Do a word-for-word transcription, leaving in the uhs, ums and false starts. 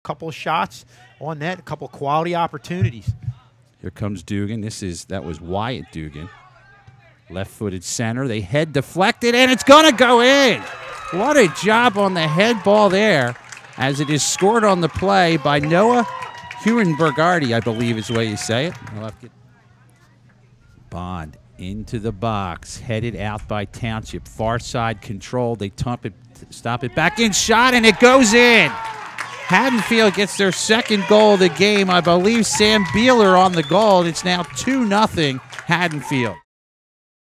couple of shots on net, a couple of quality opportunities. Here comes Dugan. This is that was Wyatt Dugan. Left-footed center. They head deflected, and it's going to go in. What a job on the head ball there, as it is scored on the play by Noah Hurenbergardi, I believe is the way you say it. Bond into the box, headed out by Township. Far side control. They tump it, stop it, back in, shot, and it goes in. Haddonfield gets their second goal of the game. I believe Sam Beeler on the goal. It's now two nothing Haddonfield.